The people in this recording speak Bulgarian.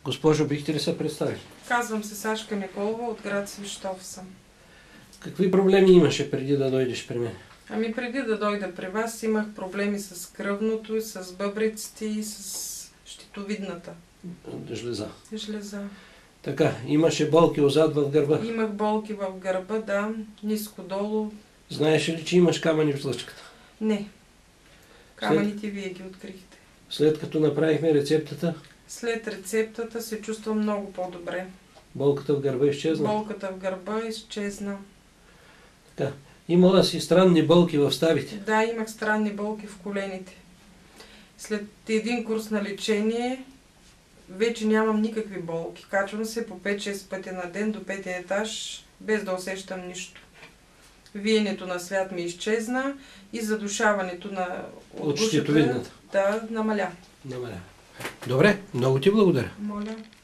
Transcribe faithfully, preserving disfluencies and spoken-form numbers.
Госпожо, бихте ли се представили? Казвам се Сашка Николова, от град Свищов съм. Какви проблеми имаше преди да дойдеш при мен? Ами преди да дойда при вас имах проблеми с кръвното, с бъбриците и с щитовидната Жлеза. жлеза. Така, имаше болки отзад в гърба. Имах болки в гърба, да, ниско-долу. Знаеш ли, че имаш камъни в жлъчката? Не. Камъните вие ги открихте. След като направихме рецептата, След рецептата се чувствам много по-добре. болката в гърба изчезна? Болката в гърба изчезна. Така. Имала си странни болки в ставите? Да, имах странни болки в колените. След един курс на лечение вече нямам никакви болки. Качвам се по пет-шест пъти на ден до петия етаж, без да усещам нищо. Виенето на свят ми изчезна и задушаването на От щитовидната? Да, намаля. Намаля. Добре, много ти благодаря. Моля.